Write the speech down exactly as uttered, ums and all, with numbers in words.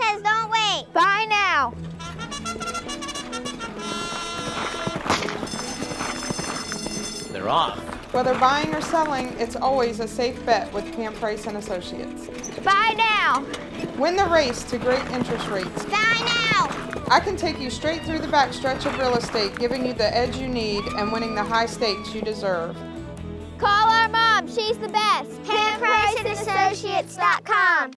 because don't wait. Buy now. They're off. Whether buying or selling, it's always a safe bet with Camp Price and Associates. Buy now. Win the race to great interest rates. Buy now. I can take you straight through the backstretch of real estate, giving you the edge you need and winning the high stakes you deserve. Call our mom. She's the best. Camp Price and Associates dot com.